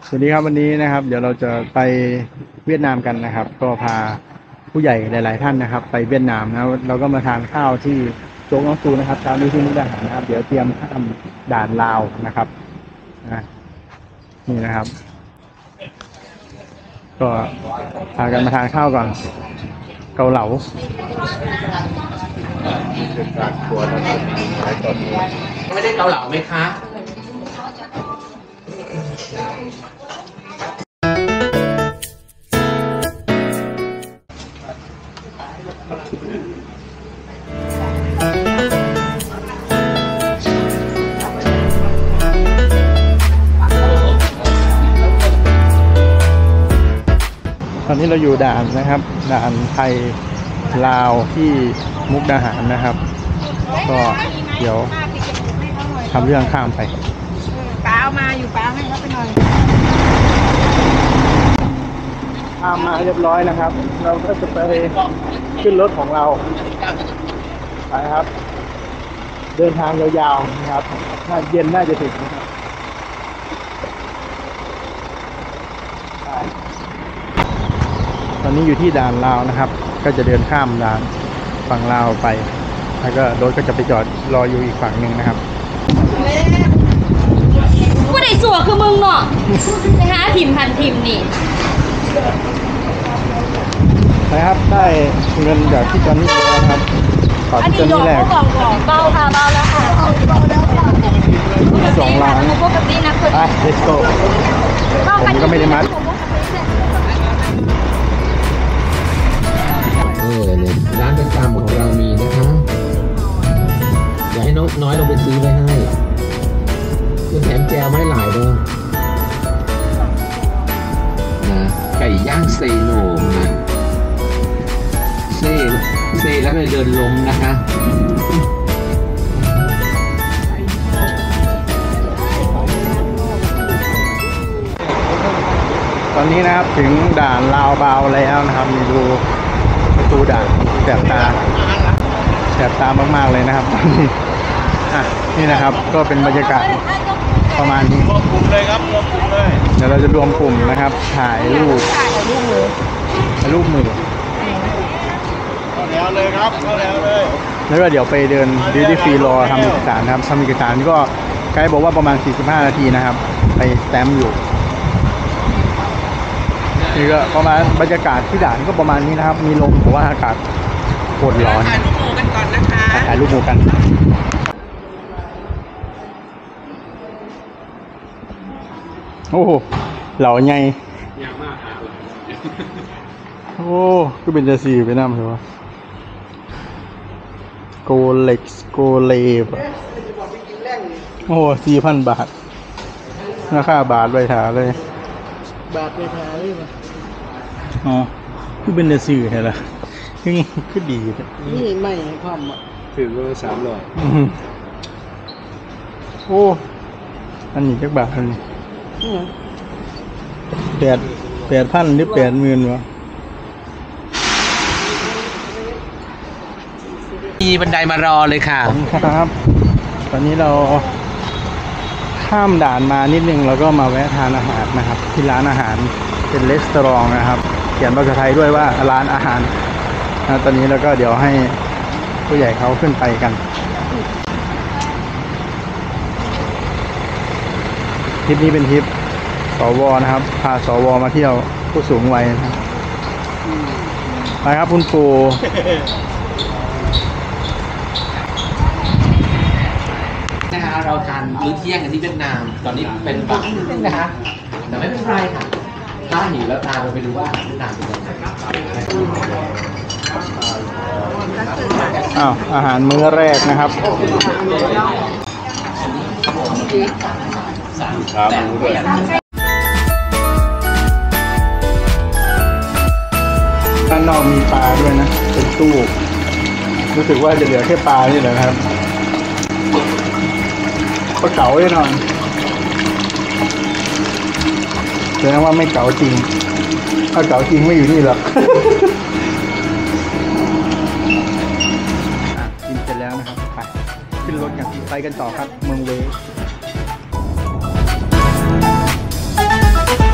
สวัสดีครับวันนี้นะครับเดี๋ยวเราจะไปเวียดนามกันนะครับก็พาผู้ใหญ่หลายๆท่านนะครับไปเวียดนามนะเราก็มาทานข้าวที่โจ๊กน้องซูนะครับเช้านี้ที่มุกดาหารนะครับเดี๋ยวเตรียมข้ามด่านลาวนะครับนี่นะครับก็พากันมาทานข้าวก่อนเกาเหลาไม่ได้เกาเหลาไหมคะตอนนี้เราอยู่ด่านนะครับด่านไทยลาวที่มุกดาหารนะครับก็เดี๋ยวทำเรื่องข้ามไปป้าเอามาอยู่ป้าให้เขาไปหน่อยข้ามมาเรียบร้อยนะครับเราก็จะไปขึ้นรถของเราไปครับเดินทางยาวๆนะครับน่าเย็นน่าจะถึงนะครับตอนนี้อยู่ที่ด่านลาวนะครับก็จะเดินข้ามด่านฝั่งลาวไปแล้วก็รถก็จะไปจอดรออยู่อีกฝั่งหนึ่งนะครับกูได้สัวคือมึงเนาะไปหาทีมพันทีมนี่นะครับได้เงินจากที่จอนนี่แล้วครับขอที่จอนนี่แรกเบาค่ะเบาแล้วค่ะ 2 ล้านปกตินะคือไป let's go ผมก็ไม่ได้มัดเนี่ยร้านประจำของเรามีนะคะอยากให้น้อยลงไปซื้อไว้ให้แถมแจวไม่หลายด้วยนะไก่ย่างเซโนนะเซ่แล้วก็เดินลงนะคะตอนนี้นะครับถึงด่านลาวบาวแล้วนะครับมีดูประตูด่านแสบตามากๆเลยนะครับตอนนี้นี่นะครับก็เป็นบรรยากาศประมาณนี้รวมกลุ่มเลยครับรวมกลุ่มเลยเดี๋ยวเราจะรวมกลุ่มนะครับถ่ายรูปมือเข้าแล้วเลยครับเข้าแล้วเลยแล้วก็เดี๋ยวไปเดินดิวตี้ฟรีรอทำเอกสารนะครับทำเอกสารก็ไกด์บอกว่าประมาณ45 นาทีนะครับไปแต้มอยู่นี่ก็ประมาณบรรยากาศที่ด่านก็ประมาณนี้นะครับมีลมแต่ว่าอากาศโคตรร้อนถ่ายรูปหมู่กันก่อนนะคะถ่ายรูปหมู่กันโอ้เหล่าไงโอ้ก็เป็นจะสีไปน้ำใช่ปะโกเล็กโกเลฟโอ้4,000 บาทราคาบาทไปถาเลยบาทไปถาเลยมั้ยอ๋อคือเป็นจะสีใช่ละคือดีนี่ไม่ความอ่ะถือว่า300โอ้อันนี้จักบาทอันนี้8,000 หรือ 80,000 วะมีบันไดมารอเลยค่ะครับตอนนี้เราข้ามด่านมานิดนึงแล้วก็มาแวะทานอาหารนะครับที่ร้านอาหารเป็นรีสอร์ทนะครับเขียนภาษาไทยด้วยว่าร้านอาหารตอนนี้แล้วก็เดี๋ยวให้ผู้ใหญ่เขาขึ้นไปกันทริปนี้เป็นทริปสวนะครับพาสวมาเที่ยวผู้สูงวัยนะครับไปครับคุณปู่นะคะเราทานมื้อเที่ยงกันที่เวียดนามตอนนี้เป็นบ่ายนะคะแต่ไม่เป็นไรค่ะถ้าหิวแล้วตามเราไปดูว่าเวียดนามเป็นยังไงอาหารมื้อแรกนะครับด้านนอกมีปลาด้วยนะเป็นตู้รู้สึกว่าจะเหลือแค่ปลานี่แหละครับปลาเก๋าแน่นอนแสดงว่าไม่เก๋าจริงถ้าเก๋าจริงไม่อยู่นี่หรอกกินเสร็จแล้วนะครับไปขึ้นรถกันไปกันต่อครับเมืองเว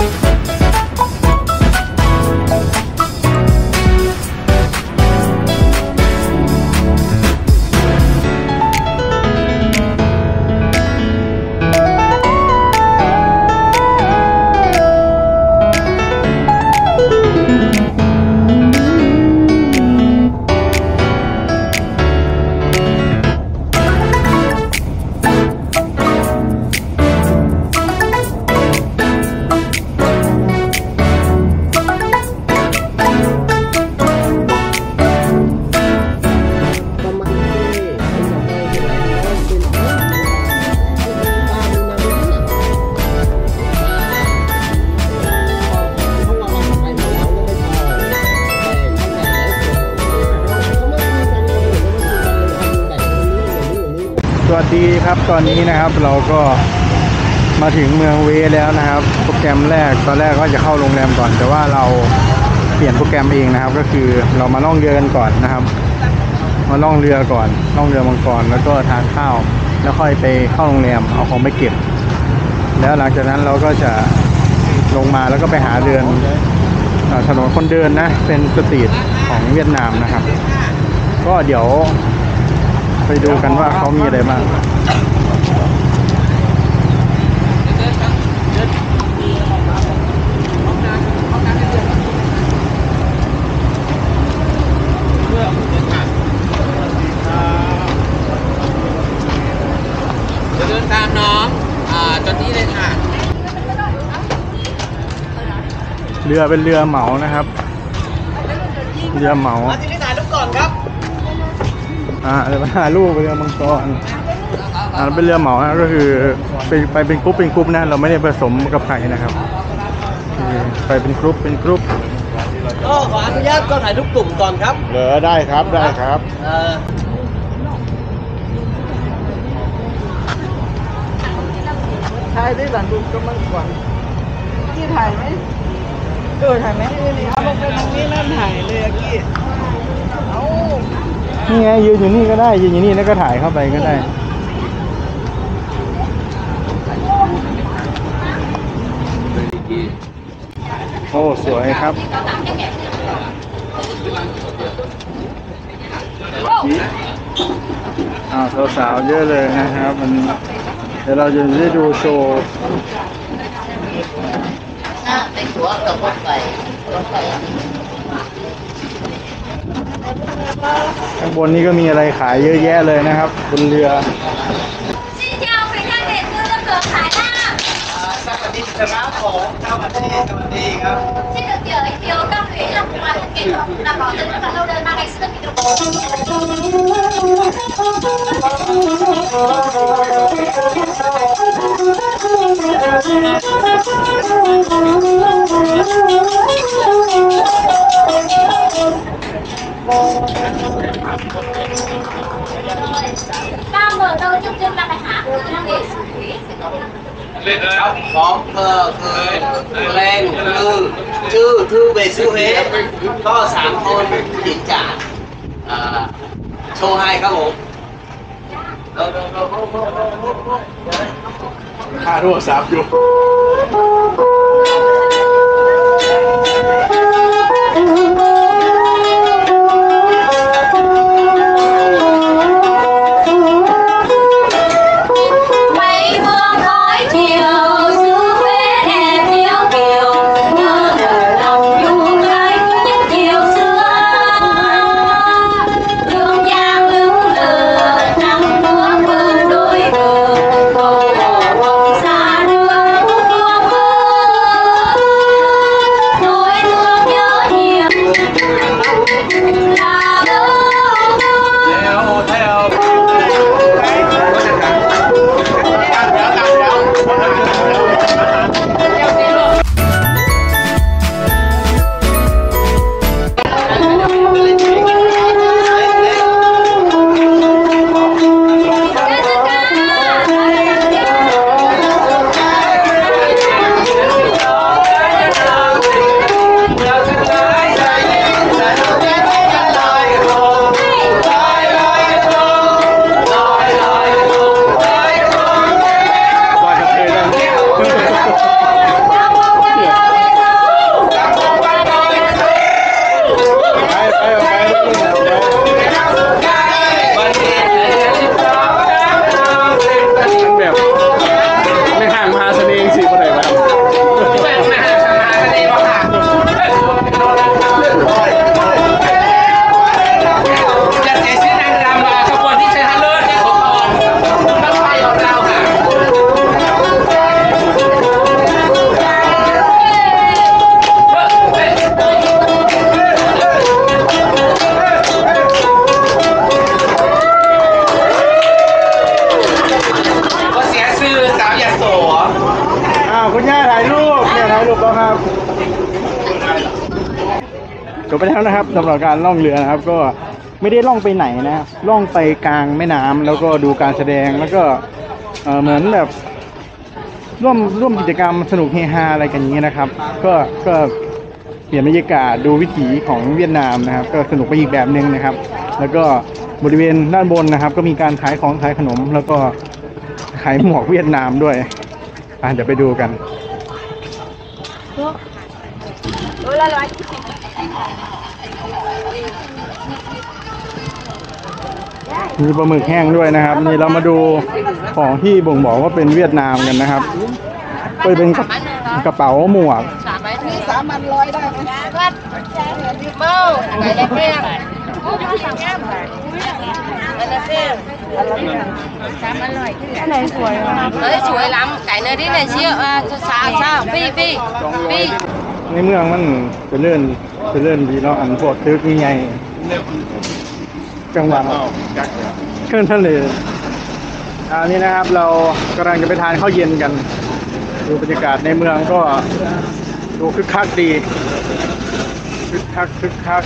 ดีครับตอนนี้นะครับเราก็มาถึงเมืองเวแล้วนะครับโปรแกรมแรกตอนแรกก็จะเข้าโรงแรมก่อนแต่ว่าเราเปลี่ยนโปรแกรมเองนะครับก็คือเรามาล่องเรือกันก่อนนะครับมาล่องเรือก่อนล่องเรือมังกรแล้วก็ทานข้าวแล้วค่อยไปเข้าโรงแรมเอาของไปเก็บแล้วหลังจากนั้นเราก็จะลงมาแล้วก็ไปหาเรือนถนนคนเดินนะเป็นสตรีทของเวียดนามนะครับก็เดี๋ยวไปดูกันว่าเขามีอะไรบ้างเดินตามน้องจนนี้เลยค่ะเรือเป็นเรือเหมานะครับเรือเหมาที่นี่ถ่ายรูปก่อนครับเรือถ่ายรูปเรือมังกรเป็นเรือเหมานะก็คือไปเป็นกรุ๊ปนะเราไม่ได้ผสมกับใครนะครับไปเป็นกรุ๊ปก็ขออนุญาตก็ถ่ายรูปกลุ่มก่อนครับเหลือได้ครับถ่ายได้หลังดูก็มันก่อนกี้ถ่ายไหมถ่ายไหมนี่เอาลงไปตรงนี้นั่นถ่ายเลยอะกี้เอานี่ไงยืนอยู่นี่ก็ได้ยืนอยู่นี่แล้วก็ถ่ายเข้าไปก็ได้โอ้สวยครับสาวๆเยอะเลยนะครับมันเดี๋ยวเราจะได้ดูโชว์ข้างบนนี้ก็มีอะไรขายเยอะแยะเลยนะครับบนเรือ新疆回家给哥哥可海啦。 สวัสดีครับผมสวัสดีครับ这个有一条钢腿让我们给那保证那个路的那个是比大门都就那个啥，那个属于。 ครับของเธอคือเพลงคือชื่อเบสซูเฮก็3 คนหญิงจากโชว์ให้ครับผมค่าโทรศัพท์อยู่จบไปแล้วนะครับสำหรับการล่องเรือนะครับก็ไม่ได้ล่องไปไหนนะครับล่องไปกลางแม่น้ำแล้วก็ดูการแสดงแล้วก็เหมือนแบบร่วมกิจกรรมสนุกเฮฮาอะไรกันอย่างนี้นะครับก็เปลี่ยนบรรยากาศดูวิถีของเวียดนามนะครับ ก็สนุกไปอีกแบบหนึ่งนะครับ แล้วก็บริเวณด้านบนนะครับ ก็มีการขายของขายขนม แล้วก็ขายหมวกเวียดนามด้วยเดี๋ยวไปดูกันมีปลาหมึกแห้งด้วยนะครับนี่เรามาดูของที่บ่งบอกว่าเป็นเวียดนามกันนะครับก็เป็นกระเป๋าหมวกนี่3,100ได้ไหมวัดเบ้าไหนได้เพียงอันไหนสวยสวยล้ำไก่เนื้อที่ไหนเชี่ยวสาวปีในเมืองมันเป็นเลื่อนดีเนาะอันพวกตึกใหญ่จังหวัดเคลื่อนทะเลอันนี้นะครับเรากำลังจะไปทานข้าวเย็นกันดูบรรยากาศในเมืองก็ดูคึกคักดีคึกคัก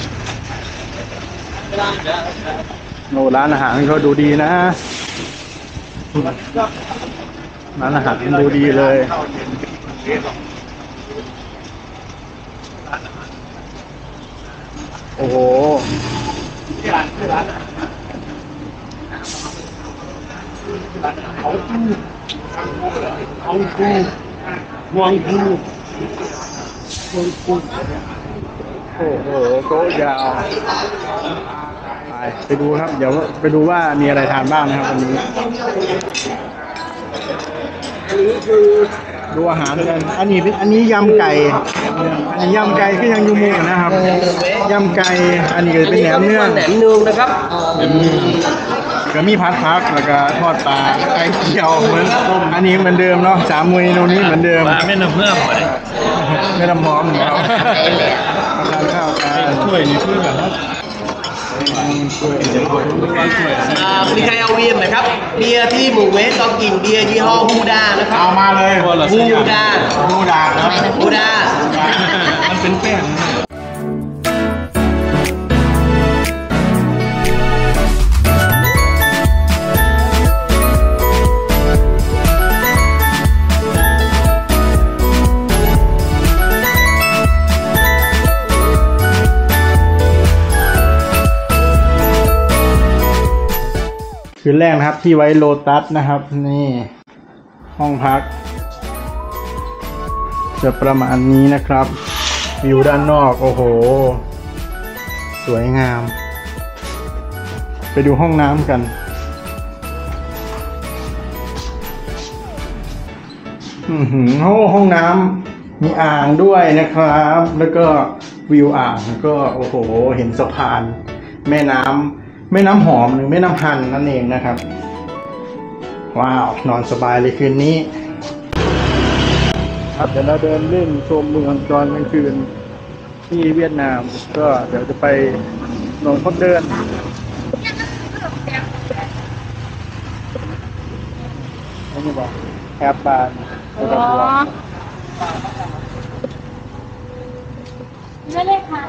โอ้ร้านอาหารก็ดูดีนะร้านอาหารดูดีเลยโอ้โหมองดูโอ้โหโต๊ะยาวไปดูครับเดี๋ยวไปดูว่ามีอะไรทานบ้างนะครับวันนี้ดูอาหารกันอันนี้ยำไก่ยำไก่ก็ยังยูมูนะครับยำไก่อันนี้ก็เป็นแหนมเนื้อนะครับก็มีผัดผักแล้วก็ทอดปลาไก่เจียวเหมือนอันนี้เหมือนเดิมเนาะ3 เมนูนี้เหมือนเดิมไม่น้ำเพื่อมเลยไม่น้ำหอมเหมือนเราทานข้าวกันช่วยนี่ช่วยกันครับมีใครเอาเบียร์ไหมครับเบียร์ที่หมู่เวสต้องกินเบียร์ยี่ห้อฮูด้านะครับเอามาเลยฮูด้าครับฮูด้ามันเป็นแป้งคืนแรกนะครับที่ไว้โลตัสนะครับนี่ห้องพักจะประมาณนี้นะครับวิวด้านนอกโอ้โหสวยงามไปดูห้องน้ำกันห้องน้ำมีอ่างด้วยนะครับแล้วก็วิวอ่างก็โอ้โหเห็นสะพานแม่น้ำหอมหรือแม่น้ำฮันนั่นเองนะครับว้าวนอนสบายเลยคืนนี้ครับเดี๋ยวเราเดินเล่นชมเมืองตอนกลางคืนที่เวียดนามก็เดี๋ยวจะไปนอนพักเดินนี่บอกแคบบานไม่ได้ค่ะ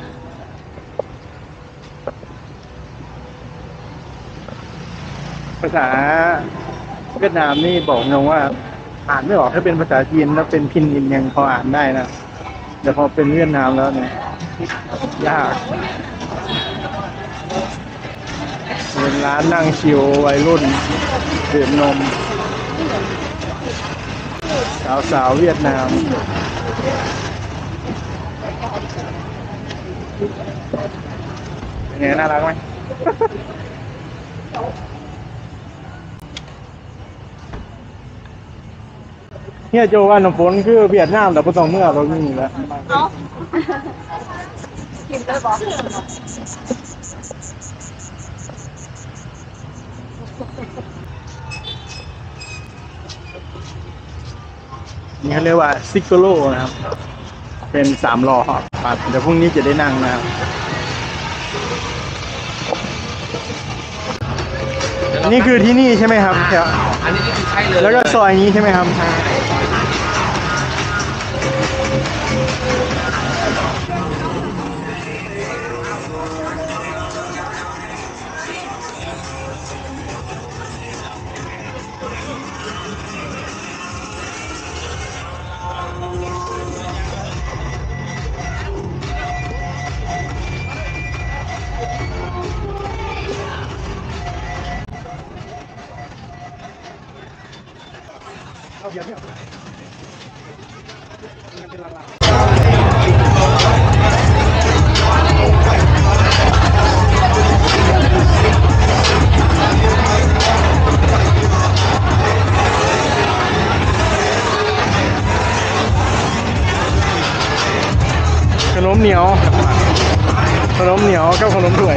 ภาษาเวียดนามนี่บอกตรงว่าอ่านไม่ออกถ้าเป็นภาษาจีนแล้วเป็นพินยินยังพออ่านได้นะแต่พอเป็นเวียดนามแล้วเนี่ยยากเป็นร้านนั่งชิลวัยรุ่นดื่มนมสาวเวียดนามเป็นไงน่ารักไหมเนี่ยโจว่าน้ำฝนคือเวียดนามแต่ไม่ต้องเมื่อเราไม่มีแล้วกินได้บอกนี่เขาเรียกว่าซิกโกโลนะครับเป็น3 ล้อปัดเดี๋ยวพรุ่งนี้จะได้นั่งนะครับนี่คือที่นี่ใช่ไหมครับอันนี้คือใช่เลยแล้วก็ซอยนี้ใช่ไหมครับขนมเหนียวกับขนมถ้วย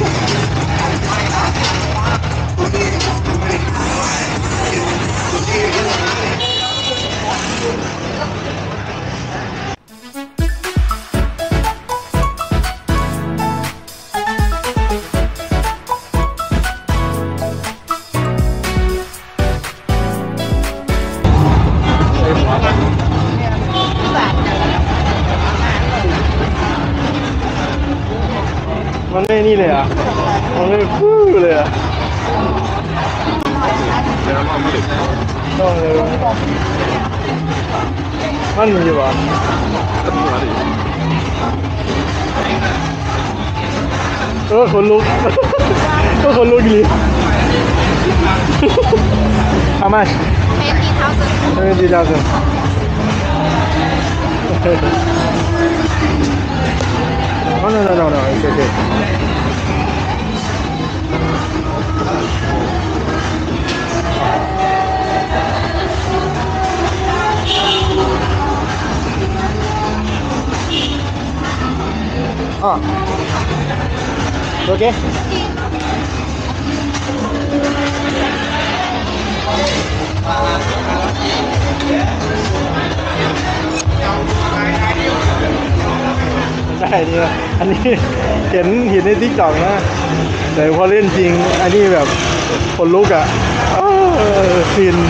มันไม่นี่เลยอ่ะมันไม่ฟูเลยอ่ะต้องเลยมันมีวะคนลุกคนลุกดีHow much? 70,000. Oh no, it's okay. Oh, okay.ได้นี่อันนี้เห็นในติ๊กต็อกนะแต่พอเล่นจริงอันนี้แบบคนลุกอ่ะฟิน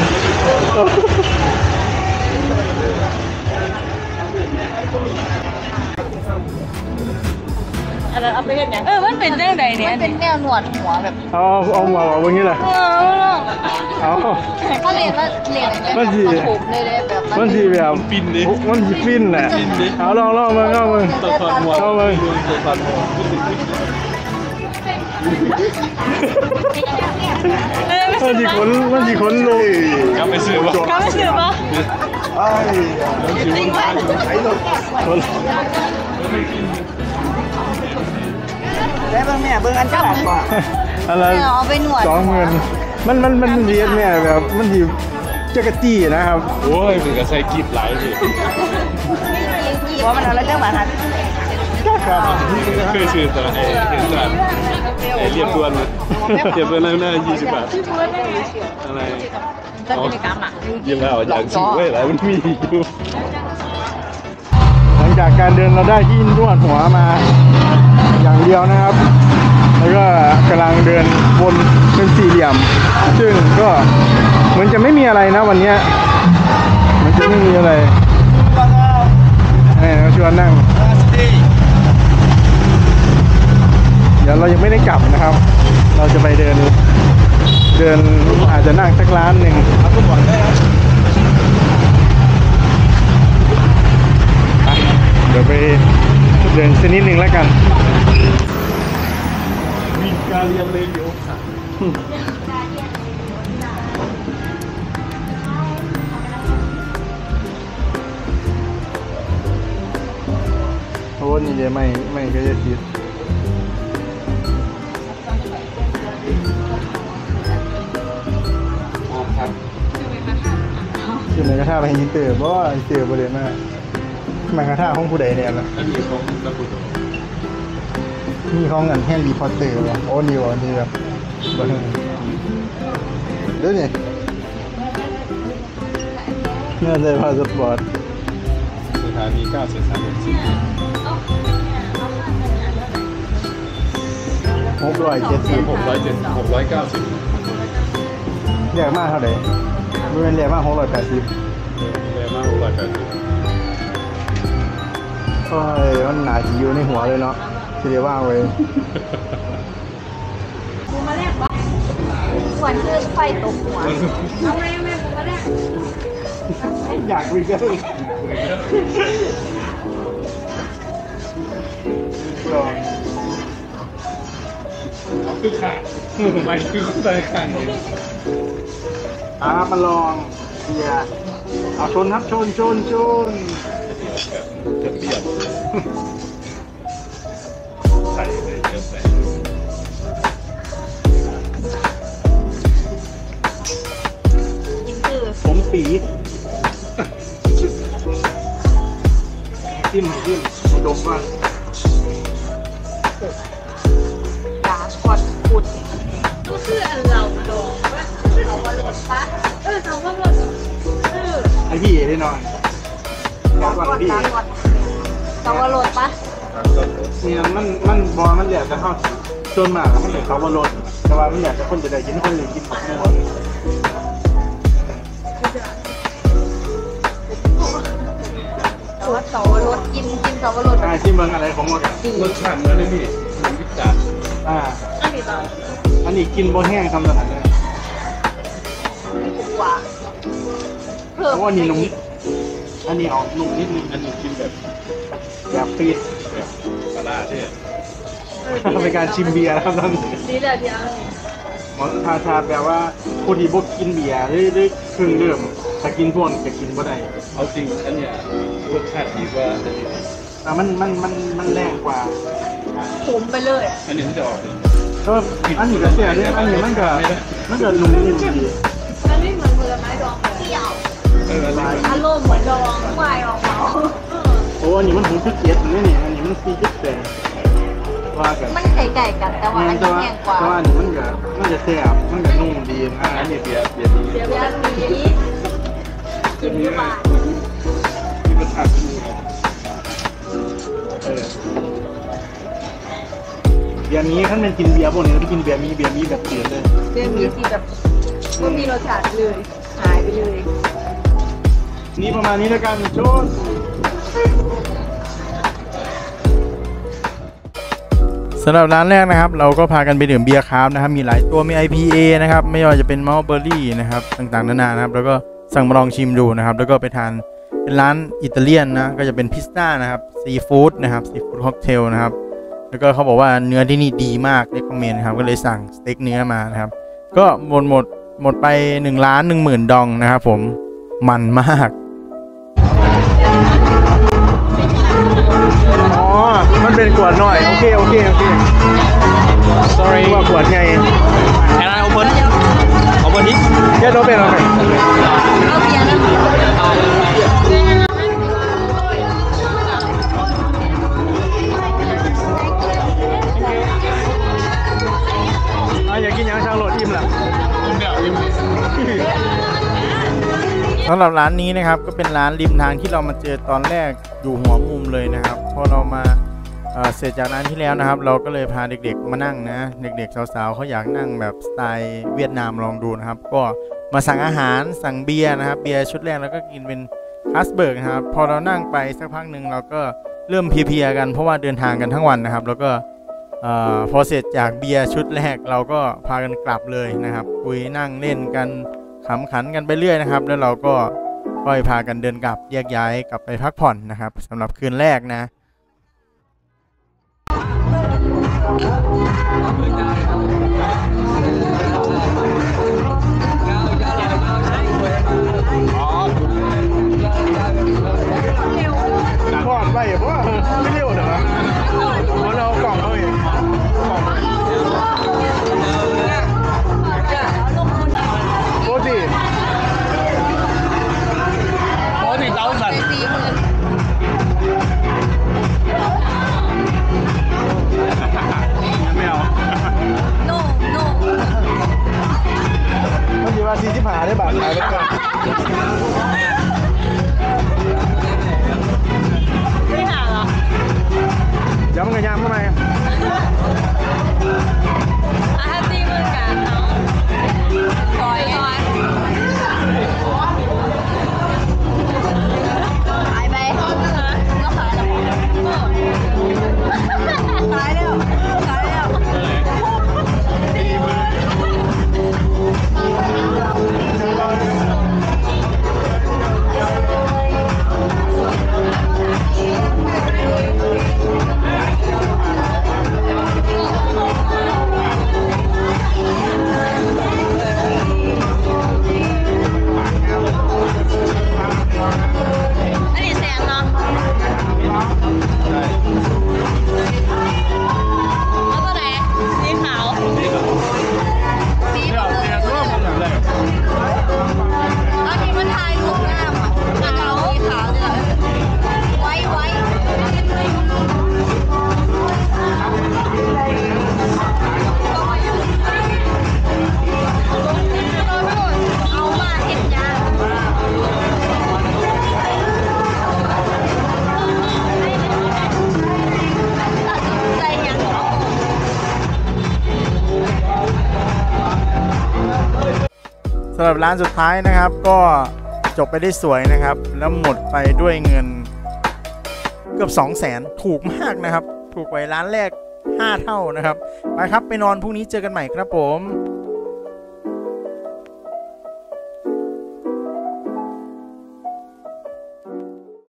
อะไรเอาไปเห็นอย่างมันเป็นเรื่องใดเนี่ยมันเป็นแนวหนวดหัวแบบเอาหัวแบบนี้แหละเอาก็เรียนมันสีผมเลยแบบมันสีแบบฟินดิมันสีฟินแหละเอาลองมึงตัวฟันหัวเอามึงตัวฟันหัวมันสีขนลงกลับไปซื้อปะไอ้จริงป่ะไอ้ตัวได้เบิ่งแม่เบิ่งอันเจ้าหลักก่อนอะไรเอาไปหนวดมันเรียนแม่แบบมันดีจักรจี้นะครับโอ้ยมันก็ใส่กีบไหลดิว่ามันเอาแล้วเรื่องหมาทันเคยซื้อแต่เห็นแต่เรียบด่วนแล้วน่า20 บาทอะไรยังไม่เอาอย่างซื้อไว้หลายมันมีอยู่หลังจากการเดินเราได้ที่นวดหัวมาอย่างเดียวนะครับแล้วก็กำลังเดินวนเป็นสี่เหลี่ยมซึ่งก็เหมือนจะไม่มีอะไรนะวันนี้มันจะไม่มีอะไรชวนนั่งเดี๋ยวเรายังไม่ได้กลับนะครับเราจะไปเดินอาจจะนั่งสักร้านหนึ่งเดี๋ยวไปเดินสักนิดนึงแล้วกันมีการเรียนเลยอยู่โอ้นี่เดี๋ยวไม่ก็จะติดคือในกระทะไปยิงเต๋อเพราะว่าเต๋อบริเวณมากมันกระทะห้องผู้ใดเนี่ยนะอันนี้ของตะกุดมีห้องอันแฮร์รี่พอตเตอร์วะโอ้นี่วะนี่แบบบ้าเดี๋ยวนี่น่าจะพาสปอร์ตสถานี9 เส้นทาง600 เรียกมากเท่าไหร่บริเวณเรียกมาก680 เรียกมาก680 โอ้ยมันหนาจีอยู่ในหัวเลยเนาะทีเดียวว่างไว้มาแรกวะหวานคือไฟตกหัวเอาแม่มาแรกอยากวิ่งกันคือขาดไม่คือใส่ขาดมาลองเบียร์เอาชนครับชนจะเปรี้ยวใส่เลยเยอะไปผมปีจิ้มดมว่าด่าขอดขุด不是很老懂，是老我老吧？老我老， ไอพี่ได้หน่อยบอกก่อนพี่ตาวรถปะเนี่ยมันบอมันอยากจะเข้าจนมากมันเหลือเขาบอลดแต่ว่ามันอยากจะคนจะได้ยินคนเลยกินหมดหมดตาวรถกินตาวรถที่เมืองอะไรของมันรสชาติเหมือนเลยพี่มันพิจารณ์อันนี้กินบนแห้งทำสถานเลยกว่าเพราะว่านี่นุ่มอันนี้ออกนุ่มนิดนึงอันนี้กินแบบแบบปีดแบบปลาร้าเนี่ยเป็นการชิมเบียร์ครับท่านดีเลยเดียวหมอชาแปลว่าผู้ที่บ่กินเบียร์หรือเครื่องดื่มถ้ากินพวกจะกินบ่ได้เอาจริงอันเนี้ยรสชาติดีกว่าอันนี้แต่มันแรงกว่าผมไปเลยอันนี้มันจะออกเป็นก็อันนี้ก็เสียเนี่ยอันนี้มันก็นุ่มนิ่มดีอันนี้เหมือนผลไม้ดองเลยอันนี้อารมณ์เหมือนดองควายออกมาโอ้อันนี้มันหูคือเกียรตินี่อันนี้มันซีจิ๊บแต่ว่ากันมันไก่กันแต่ว่าอันนี้แห้งกว่าแต่ว่าอันนี้มันจะแซ่บมันก็นุ่มดีนะอัอันนนี้นี้เบียร์ดีเดี๋ยวนี้กินดีกว่าที่มันหักดูเบียร์นี้ท่านเป็นกินเบียร์พวกนี้แล้วไปกินเบียร์มีแบบเปลี่ยนเลยเรื่องมีที่แบบไม่มีรสชาติเลยหายไปเลยนี่ประมาณนี้แล้วกันโชนสำหรับร้านแรกนะครับเราก็พากันไปดื่มเบียร์คราฟต์นะครับมีหลายตัวมี IPA นะครับไม่ว่าจะเป็นมัลเบอร์รี่นะครับต่างๆนานานะครับแล้วก็สั่งมาลองชิมดูนะครับแล้วก็ไปทานเป็นร้านอิตาเลียนนะก็จะเป็นพิซซ่านะครับซีฟู้ดนะครับซีฟู้ดค็อกเทลนะครับแล้วก็เขาบอกว่าเนื้อที่นี่ดีมากเรคคอมเมนต์ครับก็เลยสั่งสเต็กเนื้อมานะครับก็หมดไป1,10,000 ดองนะครับผมมันมากอ๋อมันเป็นขวดหน่อยโอเค sorry ว่าขวดไง Can I open this? แค่โดนเป็นอะไรเอาเบียร์นะอยากกินยังชาโรดอิ่มล่ะสำหรับร้านนี้นะครับก็เป็นร้านริมทางที่เรามาเจอตอนแรกอยู่หัวมุมเลยนะครับพอเรามาเสร็จจากร้านที่แล้วนะครับเราก็เลยพาเด็กๆมานั่งนะเด็กๆสาวๆเขาอยากนั่งแบบสไตล์เวียดนามลองดูนะครับก็มาสั่งอาหารสั่งเบียร์นะครับเบียร์ชุดแรกแล้วก็กินเป็นคาสเบิร์กนะครับพอเรานั่งไปสักพักหนึ่งเราก็เริ่มเพลียๆกันเพราะว่าเดินทางกันทั้งวันนะครับแล้วก็พอเสร็จจากเบียร์ชุดแรกเราก็พากันกลับเลยนะครับคุยนั่งเล่นกันขำขันกันไปเรื่อยนะครับแล้วเราก็ค่อยพากันเดินกลับแยกย้ายกลับไปพักผ่อนนะครับสำหรับคืนแรกนะก่อนไปเพราะว่าไม่เร็วเหรอเพราะเรากล่องเขาเองโคตร 40,000. ไม่เอาโน่โน่มันมีว่า40 ได้บาทขายแล้วกันไม่หาเหรอเดี๋ยวมันก็ยามเข้ามาอาตีมือกันเนาะซอยขายไปก็ขายแล้วขายแล้วสำหรับร้านสุดท้ายนะครับก็จบไปได้สวยนะครับแล้วหมดไปด้วยเงินเกือบ 200,000 ถูกมากนะครับถูกกว่าร้านแรก5 เท่านะครับไปครับไปนอนพรุ่งนี้เจอกันใหม่ครับผม